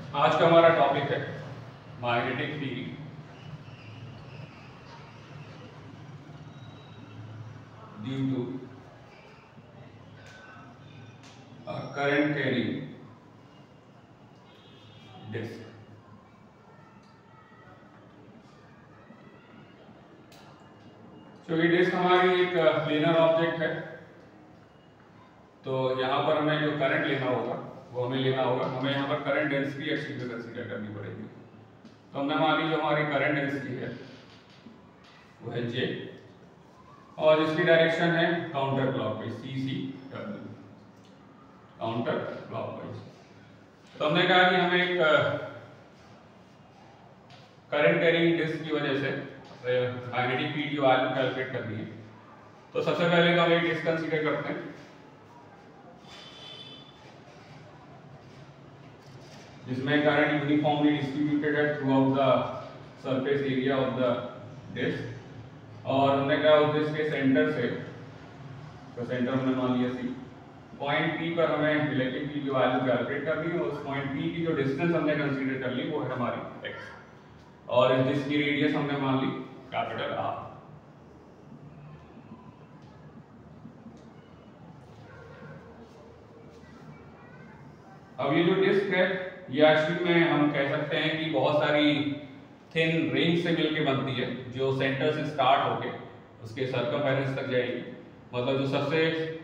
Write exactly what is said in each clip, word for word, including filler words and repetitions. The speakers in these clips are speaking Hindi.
आज का हमारा टॉपिक है magnetic field due to current carrying disc. तो ये डिस्क हमारी एक प्लेनर ऑब्जेक्ट है, तो यहाँ पर हमें जो करंट लेना होगा वो हमें लेना होगा हमें यहाँ पर करंट डेंसिटी एक्चुअली कंसीडर करनी पड़ेगी। तो हमने मान ली जो हमारी करंट डेंसिटी है वो है जे, और जिसकी डायरेक्शन है counter clockwise, C C W, counter clockwise. तो हमने कहा कि हमें एक करंट कैरिंग डिस्क की वजह से मैग्नेटिक फील्ड की वैल्यू कैलकुलेट करनी है। तो सबसे पहले तो हम एक डिस्क कंसीडर करते हैं जिसमें करंट यूनिफॉर्मली डिस्ट्रीब्यूटेड है throughout the surface area of the disc, और हमने कहा उस डिस्क के सेंटर से, तो सेंटर हमने मान लिया सी, पॉइंट पी पर हमें इलेक्ट्रिक फील्ड की वैल्यू कैलकुलेट करनी है। उस पॉइंट पी की जो डिस्टेंस हमने कंसीडर कर ली वो है हमारी एक्स, और इस डिस्क की रेडियस हमने मान ली कैपिटल आर। अब ये जो डिस्क है ये एक्चुअली में हम कह सकते हैं कि बहुत सारी थिन रिंग से मिलके बनती है, जो सेंटर से स्टार्ट होके उसके सर्कमफेरेंस तक जाएगी। मतलब जो सबसे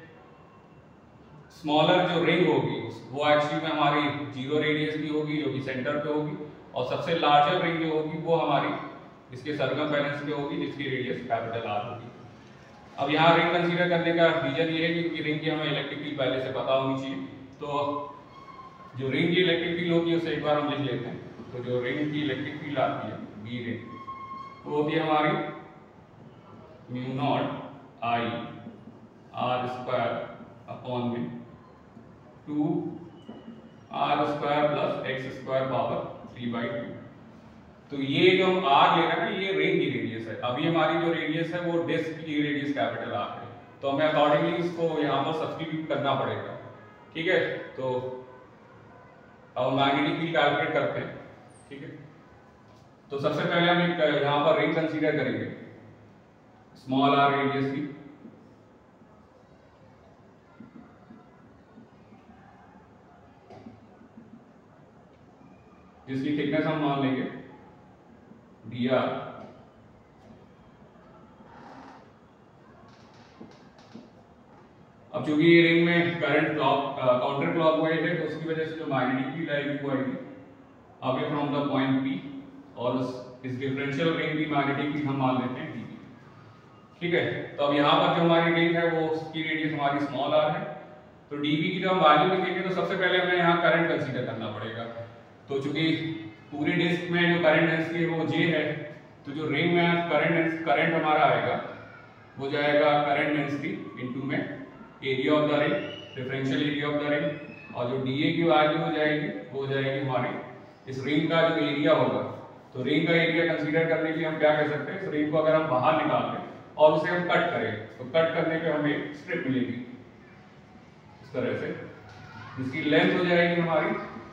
स्मॉलर जो रिंग होगी वो एक्चुअली में हमारी जीरो रेडियस की होगी जो कि सेंटर पे होगी, और सबसे लार्जर रिंग जो होगी वो हमारी इसके सर्कमफेरेंस पे होगी जिसकी रेडियस कैपिटल आर होगी। अब यहाँ रिंग कंसीडर करने का रीजन ये है क्योंकि रिंग की हमें इलेक्ट्रिक फील्ड पहले से पता होनी चाहिए। तो जो रिंग की इलेक्ट्रिक फील्ड होगी उसे एक बार हम लिख लेते हैं। तो जो रिंग की इलेक्ट्रिक फील्ड आती है बी रिंग, वो होती है हमारी mu naught I R square upon में two R square plus X square power three by two. तो ये जो हम आर ले रहे हैं ना ये रिंग की रेडियस है। अभी हमारी जो रेडियस है वो डिस्क की रेडियस कैपिटल आर है, तो हमें अकॉर्डिंगली इसको यहाँ पर सब्स्टिट्यूट करना पड़ेगा। ठीक है, तो अब मैग्नेटिक फील्ड कैलकुलेट करते हैं। ठीक है, तो सबसे पहले हम एक यहाँ पर रिंग कंसीडर करेंगे स्मॉल आर रेडियस की, जिसकी थिकनेस हम मान लेंगे डी आर। अब चूंकि ये रिंग में करंट क्लॉक काउंटर क्लॉकवाइज है तो उसकी वजह से जो मैग्नेटिक फील्ड आएगी वो आएगी away from the point P, और उस इस डिफरेंशियल रिंग की मैग्नेटिक फील्ड हम मान लेते हैं डीबी। ठीक है, तो अब यहाँ पर जो हमारी रिंग है वो उसकी रेडियस हमारी स्मॉल आर है, तो डीबी की जो हम वैल्यू लिखेंगे तो सबसे पहले हमें यहाँ करंट कंसीडर करना पड़ेगा। तो चूंकि पूरी डिस्क में जो करंट डेंसिटी है वो जे है, तो जो रिंग में करंट करंट हमारा आएगा वो जाएगा करंट डेंसिटी इनटू में area of the ring, differential area of the ring, और जो डीए की वैल्यू हो जाएगी वो हो जाएगी हमारी इस रिंग का जो एरिया होगा। तो रिंग का एरिया कंसीडर करने के लिए हम क्या कर सकते हैं, इस रिंग को अगर हम बाहर निकाल दें और उसे हम कट करें तो कट करने पे हमें एक स्ट्रिप मिलेगी इस तरह से, जिसकी लेंथ हो जाएगी हमारी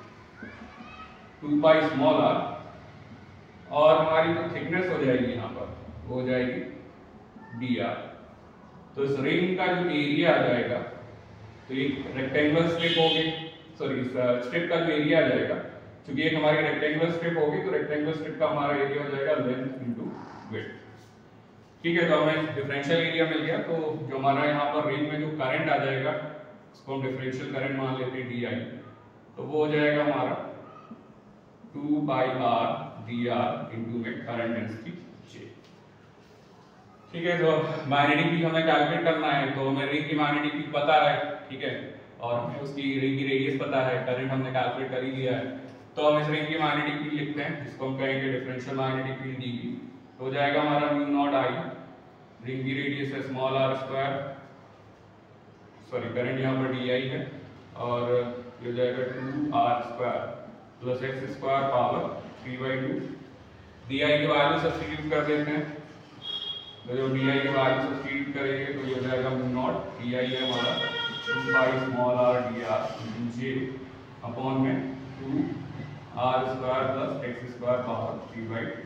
टू पाई स्मॉल आर, और हमारी जो थिकनेस हो जाएगी यहाँ पर वो हो जाएगी डी आर। तो इस रिंग का जो एरिया आ जाएगा, तो एक रेक्टेंगुलर स्ट्रिप होगी, सॉरी इस स्ट्रिप का जो एरिया आ जाएगा, क्योंकि एक हमारी रेक्टेंगुलर स्ट्रिप होगी तो रेक्टेंगुलर स्ट्रिप का हमारा एरिया हो जाएगा लेंथ इनटू विड्थ। ठीक है, तो हमें डिफरेंशियल एरिया मिल गया। तो जो हमारा यहाँ पर रिंग में जो करंट आ जाएगा उसको हम डिफरेंशियल करंट मान लेते हैं डी आई, तो वो हो जाएगा हमारा two by R D R into में करंट डेंसिटी जे। ठीक है, तो मैग्नेटिक फील्ड हमें कैलकुलेट करना है, तो हमें रिंग की मैग्नेटिक फील्ड पता है। ठीक है, और हमें उसकी रिंग की रेडियस पता है, करंट हमने कैलकुलेट कर ही लिया है, तो हम इस रिंग की मैग्नेटिक फील्ड लिखते हैं जिसको हम कहेंगे डिफरेंशियल मैग्नेटिक फील्ड डीबी। तो हो जाएगा हमारा म्यू नॉट आई, रिंग की रेडियस है small R square, sorry current यहाँ पर डी आई है, और ये हो जाएगा two R square plus X square power three by two. D I की वैल्यू सब्स्टिट्यूट कर देते हैं, तो जो डी आई की वैल्यू सब्स्टिट्यूट करेंगे तो ये हो जाएगा म्यू नॉट डी आई है हमारा two pi small R D R J upon में two R square plus X square power three by two.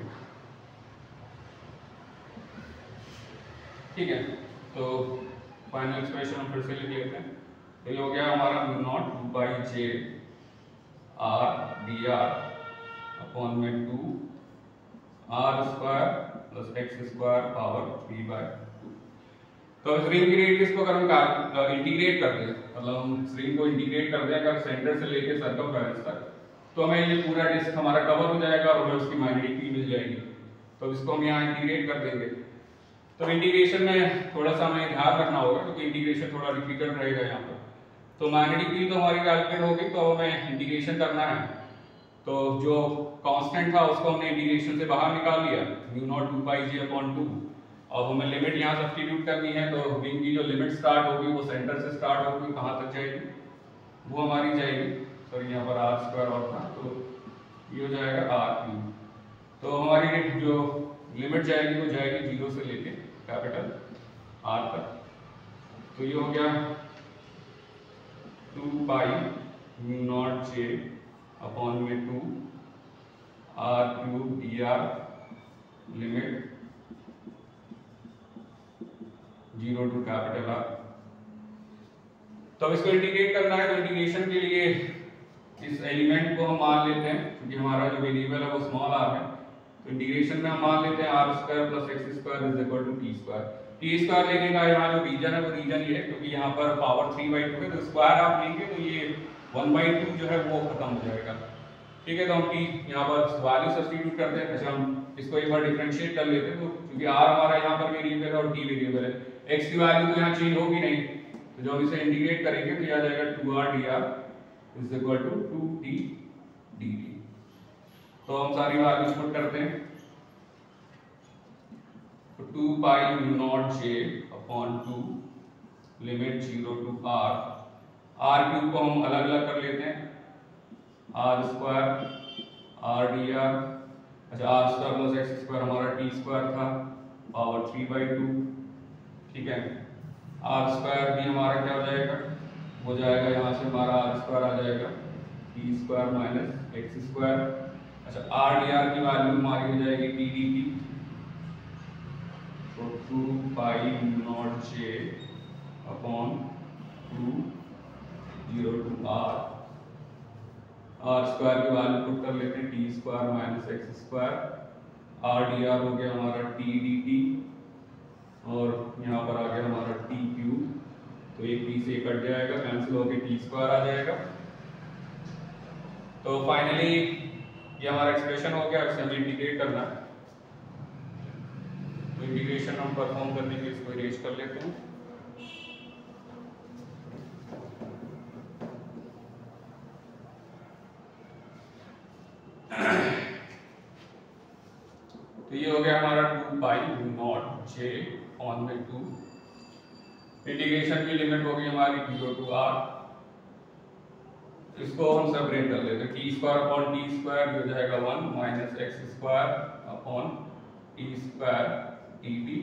ठीक है, तो फाइनल एक्सप्रेशन हम फिर से लिख लेते हैं। तो ये हो गया हमारा mu naught two by J R D R upon में two R square plus X square power three by two. तो रिंग की रेडियस को अगर हम इंटीग्रेट कर दें, मतलब हम रिंग को इंटीग्रेट कर दें अगर सेंटर से लेके सर्कमफेरेंस तक, तो हमें ये पूरा डिस्क हमारा कवर हो जाएगा और हमें उसकी मैग्नेटिक फील्ड मिल जाएगी। तो इसको हम यहाँ इंटीग्रेट कर देंगे। तो इंटीग्रेशन में थोड़ा सा हमें ध्यान रखना होगा क्योंकि इंटीग्रेशन थोड़ा डिफिकल्ट रहेगा यहाँ पर। तो मैग्नेटिक फील्ड तो हमारी कैलकुलेट होगी, तो हमें इंटीग्रेशन करना है। तो जो कांस्टेंट था उसको हमने इंटीग्रेशन से बाहर निकाल लिया, mu naught two pi J upon two. अब हमें लिमिट यहाँ सब्स्टिट्यूट करनी है, तो रिंग की जो लिमिट स्टार्ट होगी वो सेंटर से स्टार्ट होगी, कहाँ तक जाएगी वो हमारी जाएगी, सॉरी यहाँ पर आर स्क्वायर और था, तो ये हो जाएगा आर क्यूब। तो हमारी जो लिमिट जाएगी वो जाएगी जीरो से लेके कैपिटल आर तक। तो ये हो गया two pi mu naught J upon में two R cube D R limit zero to capital R. तो अब इसको इंटीग्रेट करना है, तो इंटीग्रेशन के लिए इस एलिमेंट को हम मान लेते हैं क्योंकि हमारा जो वेरिएबल है वो स्मॉल आर है। तो इंटीग्रेशन में हम मान लेते हैं R square plus X square is equal to T square. T square लेने का यहाँ जो रीजन है वो रीजन ये है क्योंकि यहाँ पर पावर थ्री बाई टू है, तो स्क्वायर आप लेंगे तो ये वन बाई टू जो है वो खत्म हो जाएगा। ठीक है, तो हम टी यहाँ पर वैल्यू सब्स्टिट्यूट करते हैं। अच्छा, हम इसको एक बार डिफरेंशिएट कर लेते हैं। तो क्योंकि आर हमारा यहाँ पर वेरिएबल है और टी वेरिएबल है, एक्स की वैल्यू तो यहाँ चेंज होगी नहीं, तो जब हम इसे इंटीग्रेट करेंगे तो यह आ जाएगा two R D R is equal to two T D T. तो हम सारी वैल्यूज पुट करते हैं। तो two pi mu naught J upon two limit zero to R, R cube को हम अलग अलग कर लेते हैं, R square R D R, अच्छा R square plus X square हमारा टी स्क्वायर था पावर थ्री बाई टू। ठीक है, आर स्क्वायर भी हमारा क्या हो जाएगा, हो जाएगा यहाँ से हमारा आर स्क्वायर आ जाएगा T square minus X square. अच्छा, आर डी आर की वैल्यू हमारी हो जाएगी टी डी टी, तो two pi naught J upon two zero to R, R square की वैल्यू पुट कर लेते हैं T square minus X square, R D R हो गया हमारा टी डी टी और यहाँ पर आ गया हमारा टी क्यूब। तो एक टी से कट जाएगा, कैंसिल होकर टी स्क्वायर आ जाएगा। तो फाइनली ये हमारा एक्सप्रेशन हो गया। इसे हमें इंटीग्रेट करना है, तो इंटीग्रेशन हम परफॉर्म करने के लिए इसको इरेज कर लेते हैं। तो ये हो गया हमारा two pi naught J on में टू, इंटीग्रेशन की लिमिट होगी हमारी जीरो टू आर। इसको हम सेपरेट कर लेते हैं, T square upon T square हो जाएगा one minus X square upon T square T T.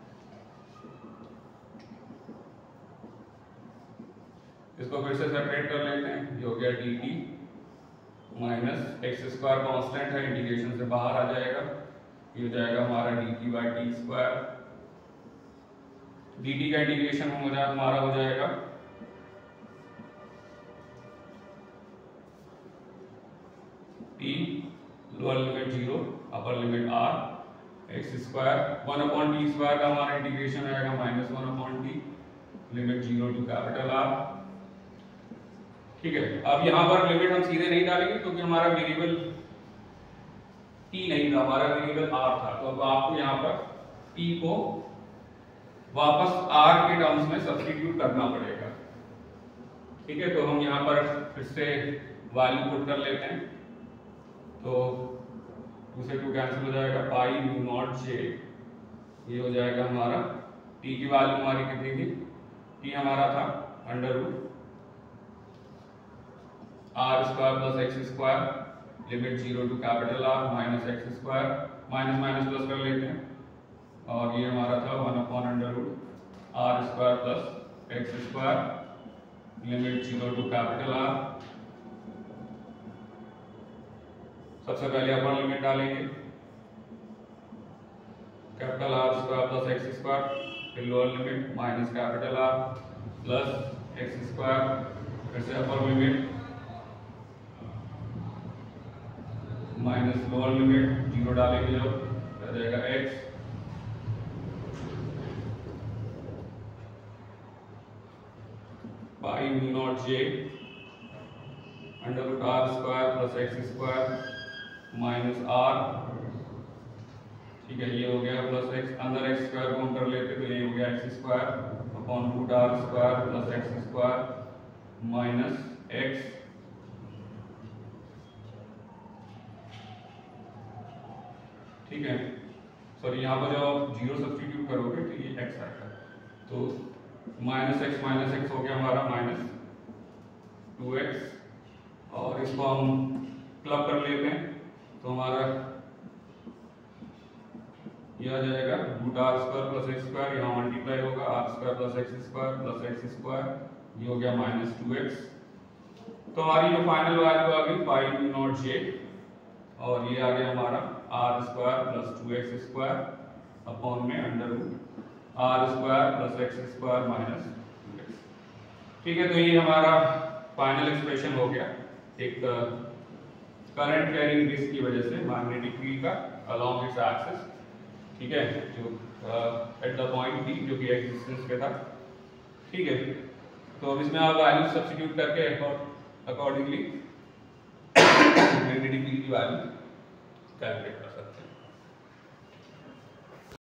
इसको फिर से सेपरेट कर लेते हैं, ये हो गया D T minus X square constant है, इंटीग्रेशन से बाहर आ जाएगा, ये हो जाएगा हमारा D T by T square. D T का इंटीग्रेशन हमारा हो जाएगा T lower limit zero upper limit R X square, one upon T square का हमारा इंटीग्रेशन आएगा minus one upon T limit zero to capital R. ठीक है, अब यहाँ पर लिमिट हम सीधे नहीं डालेंगे क्योंकि हमारा वेरिएबल टी नहीं था, हमारा वेरिएबल आर था। तो अब आपको यहाँ पर टी को वापस आर के टर्म्स में सब्स्टिट्यूट करना पड़ेगा। ठीक है, तो हम यहाँ पर फिर से वैल्यू पुट कर लेते हैं। तो टू से टू कैंसिल हो जाएगा, पाई म्यू नॉट जे, ये हो जाएगा हमारा टी की वैल्यू हमारी कितनी थी, टी हमारा था under root R square plus X square limit zero to capital R minus X square, minus minus plus कर लेते हैं और ये हमारा था one upon under root R square plus X square limit zero to capital R सबसे पहले अपर लिमिट डालेंगे capital R square plus X square, फिर lower limit minus capital R plus X square, फिर से upper limit minus lower limit, zero डालेंगे जब तो जाएगा X by mu naught J under root R square plus X square minus R, ठीक है ये हो गया प्लस एक्स, अंदर एक्स स्क्वायर को हम कर लेते तो ये हो गया X square upon root R square plus X square minus X, ठीक है। सॉरी यहाँ पर जब आप जीरो सब्स्टिट्यूट करोगे तो ये एक्स आएगा, तो माइनस एक्स माइनस एक्स हो गया हमारा माइनस टू एक्स, और इसको हम क्लब कर लेते हैं तो हमारा यह आ जाएगा root R square plus X square, यहाँ मल्टीप्लाई होगा R square plus X square plus X square, ये हो गया माइनस टू एक्स। तो हमारी जो फाइनल वैल्यू आ गई पाई म्यू नॉट जे, और ये आ गया हमारा R square plus two X square upon में under root R square plus X square minus two X, ठीक है। तो ये हमारा फाइनल एक्सप्रेशन हो गया एक करंट कैरिंग डिस्क की वजह से मैग्नेटिक फील्ड का अलोंग इट्स एक्सिस, ठीक है, जो एट द पॉइंट बी जो कि एक्स डिस्टेंस पे था, ठीक है। तो अब इसमें आप वैल्यू सब्स्टिट्यूट करके अकॉर्डिंगली मैग्नेटिक फील्ड की वैल्यू कैलकुलेट कर सकते हैं।